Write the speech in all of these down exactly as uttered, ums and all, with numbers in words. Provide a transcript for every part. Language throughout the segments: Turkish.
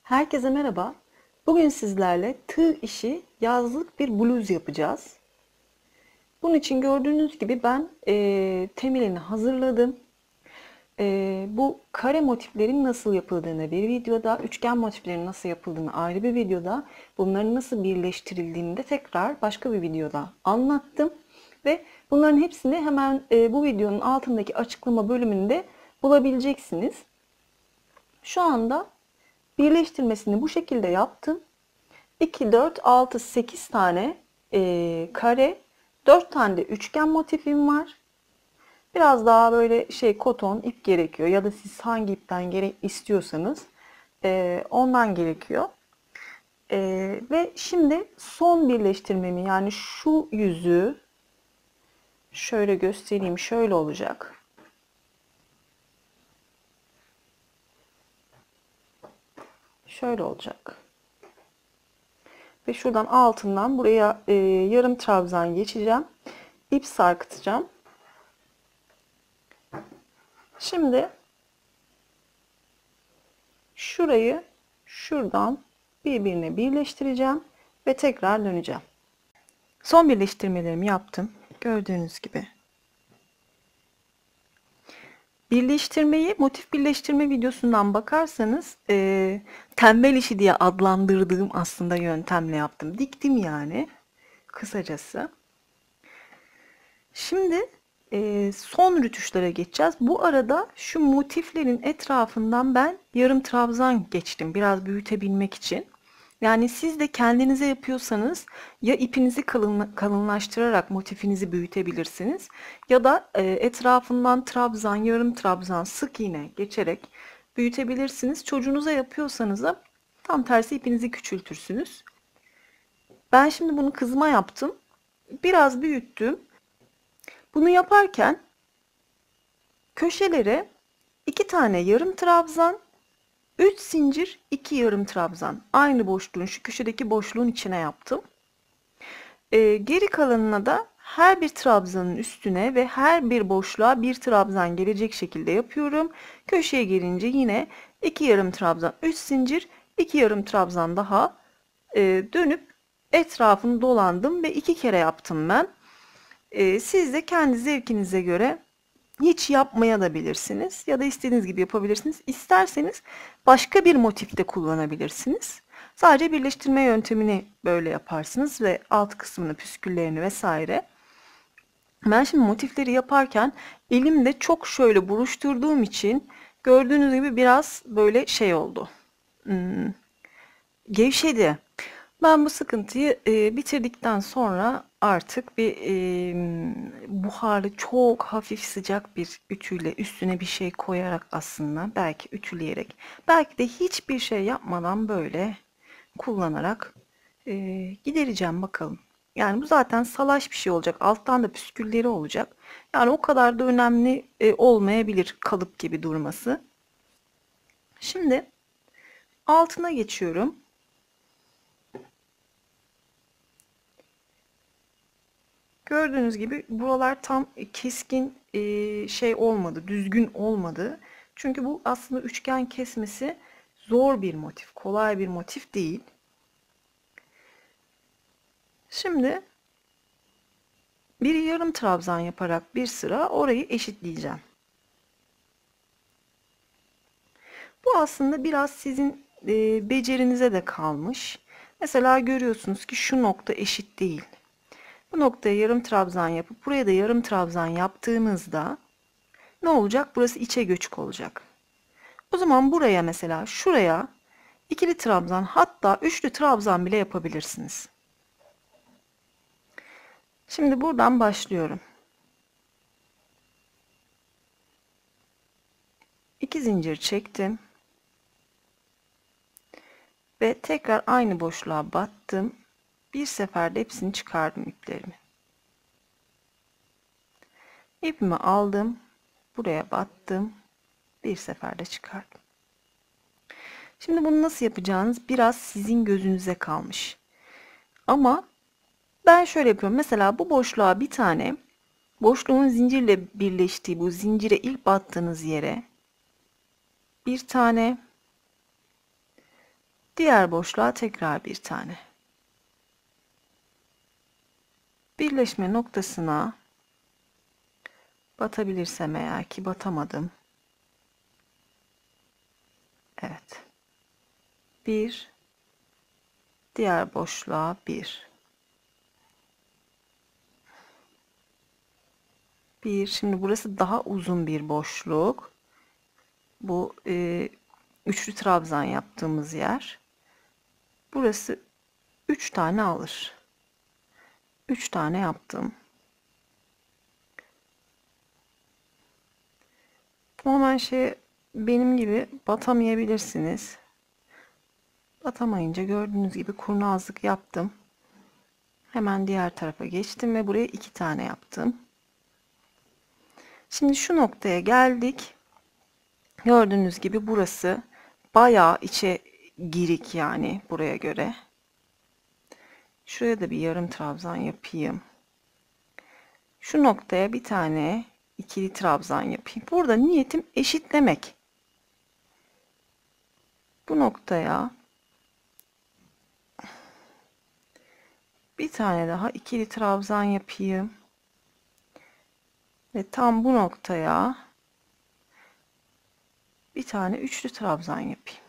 Herkese merhaba. Bugün sizlerle tığ işi yazlık bir bluz yapacağız. Bunun için gördüğünüz gibi ben e, temelini hazırladım. E, bu kare motiflerin nasıl yapıldığını bir videoda, üçgen motiflerin nasıl yapıldığını ayrı bir videoda, bunların nasıl birleştirildiğini de tekrar başka bir videoda anlattım. Ve bunların hepsini hemen e, bu videonun altındaki açıklama bölümünde bulabileceksiniz. Şu anda birleştirmesini bu şekilde yaptım. iki, dört, altı, sekiz tane e, kare, dört tane de üçgen motifim var. Biraz daha böyle şey koton ip gerekiyor ya da siz hangi ipten gerek istiyorsanız e, ondan gerekiyor. E, ve şimdi son birleştirmemi, yani şu yüzü şöyle göstereyim, şöyle olacak. Şöyle olacak. Ve şuradan altından buraya e, yarım trabzan geçeceğim. İp sarkıtacağım. Şimdi şurayı şuradan birbirine birleştireceğim ve tekrar döneceğim. Son birleştirmelerimi yaptım. Gördüğünüz gibi. Birleştirmeyi motif birleştirme videosundan bakarsanız e, tembel işi diye adlandırdığım aslında yöntemle yaptım. Diktim yani kısacası. Şimdi e, son rütuşlara geçeceğiz. Bu arada şu motiflerin etrafından ben yarım trabzan geçtim. Biraz büyütebilmek için. Yani siz de kendinize yapıyorsanız ya ipinizi kalın, kalınlaştırarak motifinizi büyütebilirsiniz. Ya da e, etrafından trabzan, yarım trabzan, sık iğne geçerek büyütebilirsiniz. Çocuğunuza yapıyorsanız da tam tersi ipinizi küçültürsünüz. Ben şimdi bunu kızıma yaptım. Biraz büyüttüm. Bunu yaparken köşelere iki tane yarım trabzan, üç zincir, iki yarım trabzan. Aynı boşluğun, şu köşedeki boşluğun içine yaptım. Ee, geri kalanına da her bir trabzanın üstüne ve her bir boşluğa bir trabzan gelecek şekilde yapıyorum. Köşeye gelince yine iki yarım trabzan, üç zincir, iki yarım trabzan daha e, dönüp etrafını dolandım ve iki kere yaptım ben. E, siz de kendi zevkinize göre hiç yapmaya da bilirsiniz ya da istediğiniz gibi yapabilirsiniz. İsterseniz başka bir motifte kullanabilirsiniz. Sadece birleştirme yöntemini böyle yaparsınız ve alt kısmını, püsküllerini vesaire. Ben şimdi motifleri yaparken elimde çok şöyle buruşturduğum için gördüğünüz gibi biraz böyle şey oldu. Hmm, gevşedi. Ben bu sıkıntıyı e, bitirdikten sonra artık bir e, buharlı çok hafif sıcak bir ütüyle üstüne bir şey koyarak, aslında belki ütüleyerek, belki de hiçbir şey yapmadan böyle kullanarak e, gidereceğim bakalım. Yani bu zaten salaş bir şey olacak. Alttan da püskülleri olacak. Yani o kadar da önemli e, olmayabilir kalıp gibi durması. Şimdi altına geçiyorum. Gördüğünüz gibi buralar tam keskin e, şey olmadı, düzgün olmadı. Çünkü bu aslında üçgen kesmesi zor bir motif, kolay bir motif değil. Şimdi bir yarım trabzan yaparak bir sıra orayı eşitleyeceğim. Bu aslında biraz sizin e, becerinize de kalmış. Mesela görüyorsunuz ki şu nokta eşit değil. Bu noktaya yarım trabzan yapıp buraya da yarım trabzan yaptığınızda ne olacak? Burası içe göçük olacak. O zaman buraya, mesela şuraya ikili trabzan, hatta üçlü trabzan bile yapabilirsiniz. Şimdi buradan başlıyorum. iki zincir çektim. Ve tekrar aynı boşluğa battım. Bir seferde hepsini çıkardım iplerimi. İpimi aldım. Buraya battım. Bir seferde çıkardım. Şimdi bunu nasıl yapacağınız biraz sizin gözünüze kalmış. Ama ben şöyle yapıyorum. Mesela bu boşluğa bir tane, boşluğun zincirle birleştiği bu zincire ilk battığınız yere bir tane, Diğer boşluğa tekrar bir tane. Birleşme noktasına batabilirsem eğer ki batamadım. Evet. Bir. Diğer boşluğa bir. Bir. Şimdi burası daha uzun bir boşluk. Bu e, üçlü trabzan yaptığımız yer. Burası üç tane alır. üç tane yaptım. Tamamen şey benim gibi batamayabilirsiniz. Batamayınca gördüğünüz gibi kurnazlık yaptım. Hemen diğer tarafa geçtim ve buraya iki tane yaptım. Şimdi şu noktaya geldik. Gördüğünüz gibi burası bayağı içe girik yani buraya göre. Şuraya da bir yarım trabzan yapayım. Şu noktaya bir tane ikili trabzan yapayım. Burada niyetim eşitlemek. Bu noktaya bir tane daha ikili trabzan yapayım. Ve tam bu noktaya bir tane üçlü trabzan yapayım.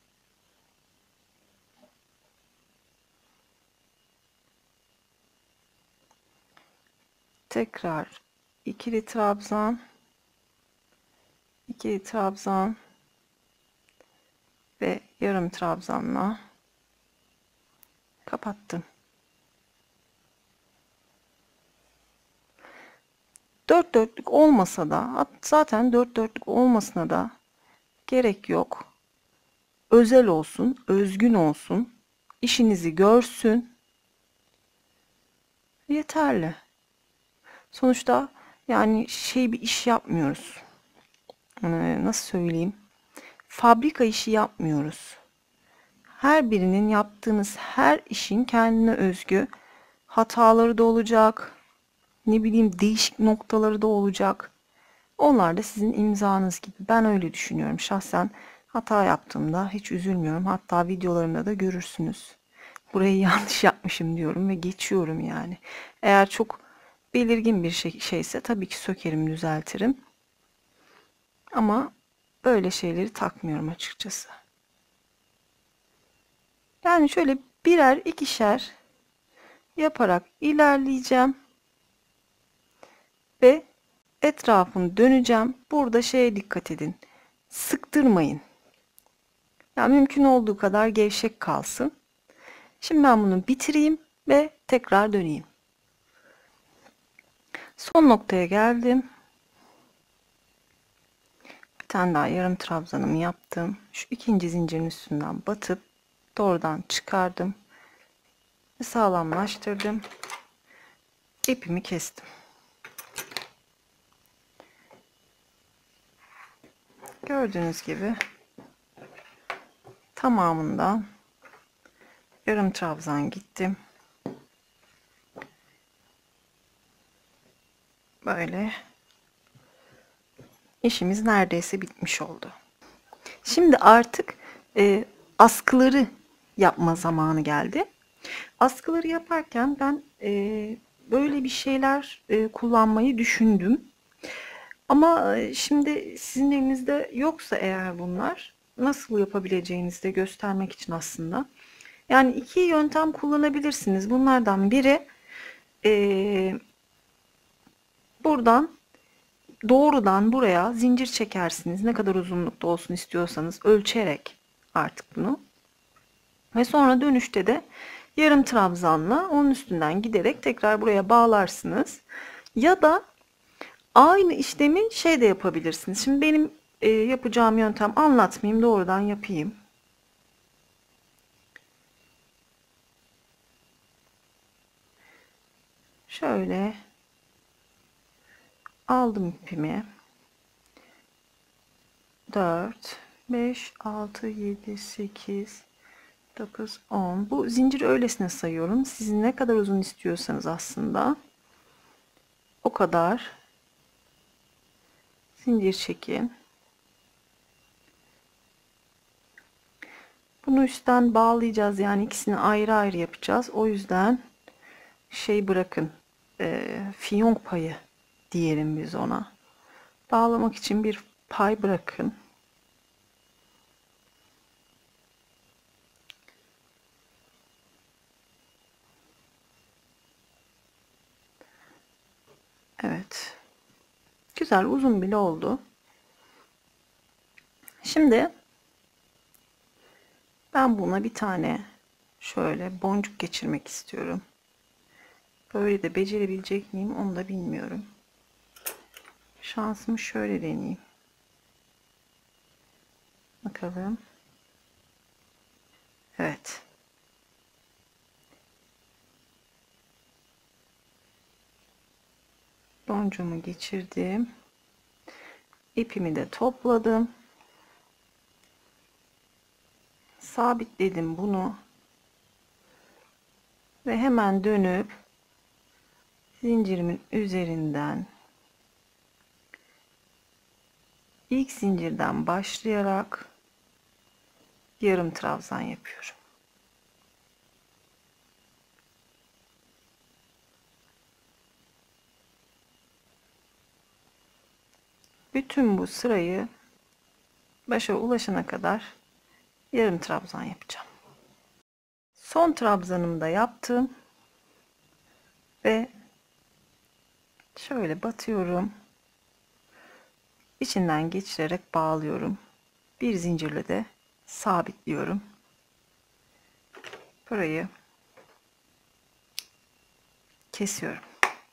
Tekrar ikili trabzan, ikili trabzan ve yarım trabzanla kapattım. Dört dörtlük olmasa da, zaten dört dörtlük olmasına da gerek yok. Özel olsun, özgün olsun, işinizi görsün. Yeterli. Sonuçta yani şey bir iş yapmıyoruz. Ee, nasıl söyleyeyim? Fabrika işi yapmıyoruz. Her birinin yaptığınız her işin kendine özgü hataları da olacak. Ne bileyim değişik noktaları da olacak. Onlar da sizin imzanız gibi. Ben öyle düşünüyorum. Şahsen hata yaptığımda hiç üzülmüyorum. Hatta videolarımda da görürsünüz. Burayı yanlış yapmışım diyorum ve geçiyorum yani. Eğer çok belirgin bir şey, şeyse tabii ki sökerim, düzeltirim. Ama böyle şeyleri takmıyorum açıkçası. Yani şöyle birer ikişer yaparak ilerleyeceğim. Ve etrafını döneceğim. Burada şeye dikkat edin. Sıktırmayın. Yani mümkün olduğu kadar gevşek kalsın. Şimdi ben bunu bitireyim ve tekrar döneyim. Son noktaya geldim. Bir tane daha yarım trabzanımı yaptım. Şu ikinci zincirin üstünden batıp doğrudan çıkardım. Ve sağlamlaştırdım. İpimi kestim. Gördüğünüz gibi tamamından yarım trabzan gittim. Böyle işimiz neredeyse bitmiş oldu. Şimdi artık e, askıları yapma zamanı geldi. Askıları yaparken ben e, böyle bir şeyler e, kullanmayı düşündüm. Ama e, şimdi sizin elinizde yoksa eğer bunlar nasıl yapabileceğinizi de göstermek için aslında. Yani iki yöntem kullanabilirsiniz. Bunlardan biri e, buradan doğrudan buraya zincir çekersiniz. Ne kadar uzunlukta olsun istiyorsanız ölçerek artık bunu. Ve sonra dönüşte de yarım trabzanla onun üstünden giderek tekrar buraya bağlarsınız. Ya da aynı işlemi şey de yapabilirsiniz. Şimdi benim e, yapacağım yöntem anlatmayayım, doğrudan yapayım. Şöyle aldım ipimi. dört, beş, altı, yedi, sekiz, dokuz, on. Bu zinciri öylesine sayıyorum. Siz ne kadar uzun istiyorsanız aslında o kadar zincir çekin. Bunu üstten bağlayacağız. Yani ikisini ayrı ayrı yapacağız. O yüzden şey bırakın. E, fiyonk payı diyelim biz ona. Bağlamak için bir pay bırakın. Evet. Güzel, uzun bile oldu. Şimdi ben buna bir tane şöyle boncuk geçirmek istiyorum. Böyle de becerebilecek miyim onu da bilmiyorum. Şansımı şöyle deneyeyim. Bakalım. Evet. Boncuğumu geçirdim. İpimi de topladım. Sabitledim bunu. Ve hemen dönüp zincirimin üzerinden ilk zincirden başlayarak yarım trabzan yapıyorum. Bütün bu sırayı başa ulaşana kadar yarım trabzan yapacağım. Son trabzanımı da yaptım ve şöyle batıyorum. İçinden geçirerek bağlıyorum. Bir zincirle de sabitliyorum. Burayı kesiyorum.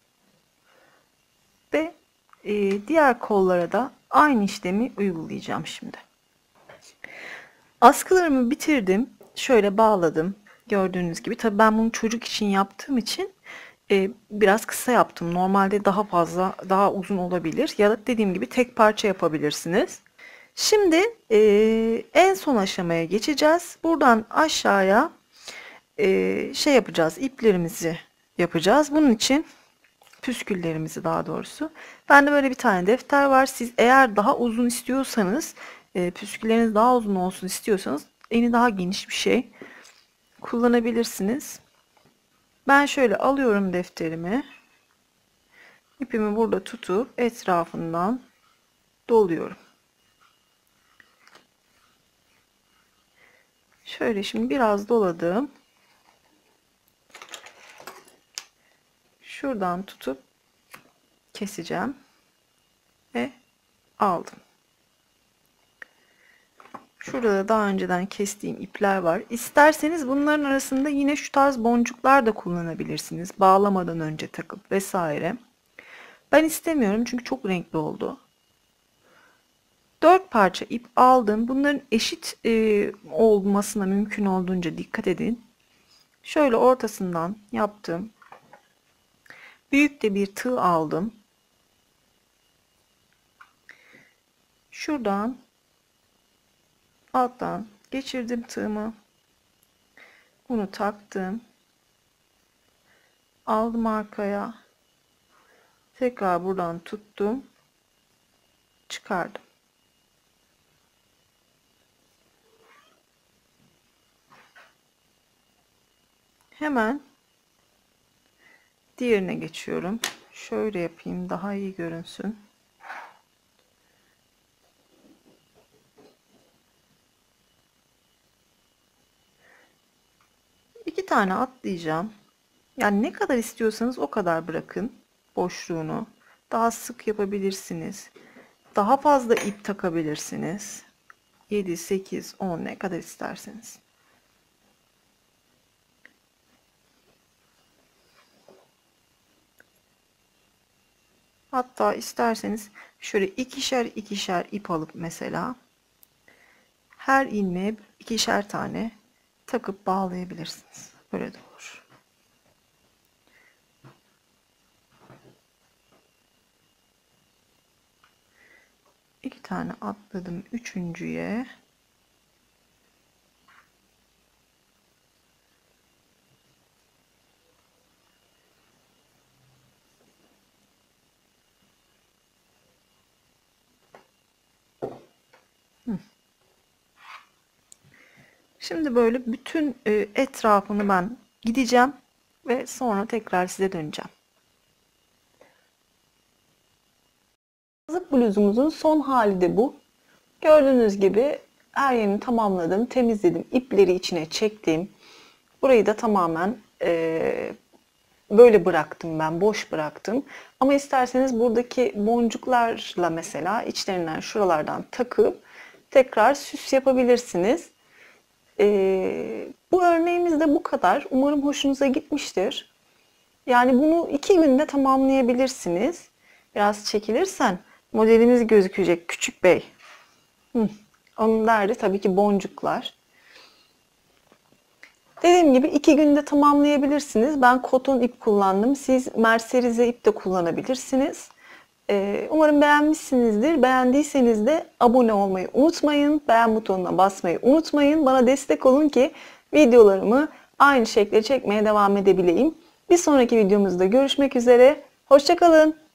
Ve e, diğer kollara da aynı işlemi uygulayacağım şimdi. Askılarımı bitirdim. Şöyle bağladım. Gördüğünüz gibi. Tabii ben bunu çocuk için yaptığım için e, biraz kısa yaptım. Normalde daha fazla, daha uzun olabilir. Ya da dediğim gibi tek parça yapabilirsiniz. Şimdi e, en son aşamaya geçeceğiz. Buradan aşağıya e, şey yapacağız. İplerimizi yapacağız. Bunun için püsküllerimizi daha doğrusu. Bende böyle bir tane defter var. Siz eğer daha uzun istiyorsanız, e, püskülleriniz daha uzun olsun istiyorsanız eni daha geniş bir şey kullanabilirsiniz. Ben şöyle alıyorum defterimi. İpimi burada tutup etrafından doluyorum. Şöyle şimdi biraz doladım. Şuradan tutup keseceğim ve aldım. Şurada da daha önceden kestiğim ipler var. İsterseniz bunların arasında yine şu tarz boncuklar da kullanabilirsiniz. Bağlamadan önce takıp vesaire. Ben istemiyorum çünkü çok renkli oldu. Dört parça ip aldım. Bunların eşit e, olmasına mümkün olduğunca dikkat edin. Şöyle ortasından yaptım. Büyük de bir tığ aldım. Şuradan alttan geçirdim tığımı. Bunu taktım. Aldım arkaya. Tekrar buradan tuttum. Çıkardım. Hemen diğerine geçiyorum. Şöyle yapayım daha iyi görünsün. İki tane atlayacağım. Yani ne kadar istiyorsanız o kadar bırakın boşluğunu. Daha sık yapabilirsiniz. Daha fazla ip takabilirsiniz. yedi, sekiz, on ne kadar isterseniz. Hatta isterseniz şöyle ikişer ikişer ip alıp mesela her ilmeğe ikişer tane takıp bağlayabilirsiniz. Böyle de olur. İki tane atladım üçüncüye. Şimdi böyle bütün e, etrafını ben gideceğim ve sonra tekrar size döneceğim. Yazlık bluzumuzun son hali de bu. Gördüğünüz gibi her yerini tamamladım, temizledim, ipleri içine çektim. Burayı da tamamen e, böyle bıraktım ben, boş bıraktım. Ama isterseniz buradaki boncuklarla mesela içlerinden şuralardan takıp tekrar süs yapabilirsiniz. E, bu örneğimiz de bu kadar. Umarım hoşunuza gitmiştir. Yani bunu iki günde tamamlayabilirsiniz. Biraz çekilirsen modelimiz gözükecek küçük bey. Hı. Onun derdi tabii ki boncuklar. Dediğim gibi iki günde tamamlayabilirsiniz. Ben koton ip kullandım. Siz merserize ip de kullanabilirsiniz. Ee, umarım beğenmişsinizdir. Beğendiyseniz de abone olmayı unutmayın. Beğen butonuna basmayı unutmayın. Bana destek olun ki videolarımı aynı şekilde çekmeye devam edebileyim. Bir sonraki videomuzda görüşmek üzere. Hoşça kalın.